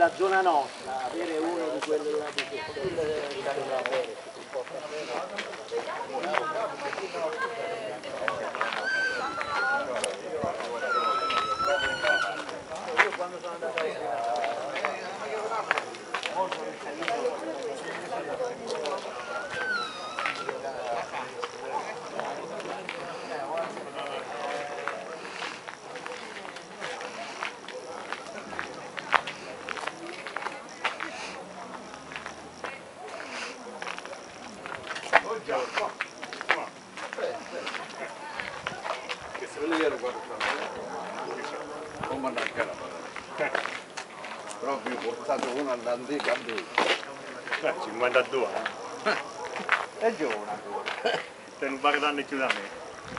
nella zona nostra, avere uno di quelli là di io quando sono andato che se vede io guardo non mi anche la però vi ho portato uno all'antica 52 è giovane ancora te non guardando più da me.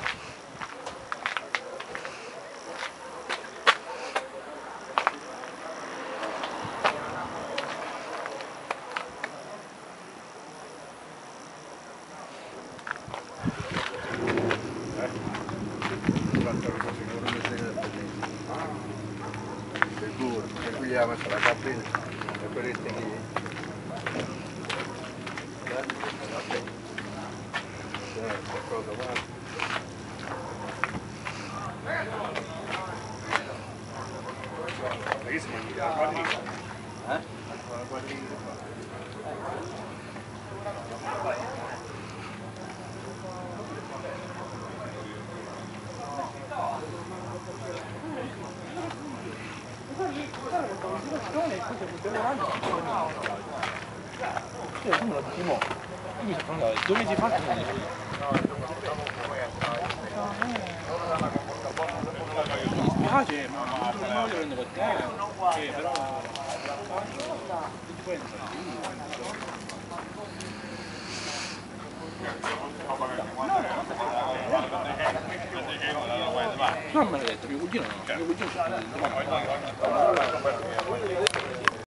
sicuro e qui gli ha messo la cabina e per il techino qualcosa guarda Perché si mangia la quadriga? la quadriga. Come lo dici mo? Io mi sono andato 2 mesi fa che non mi spiace, ma non voglio prendere con te, però non me l'ha detto, mio cugino no, mio cugino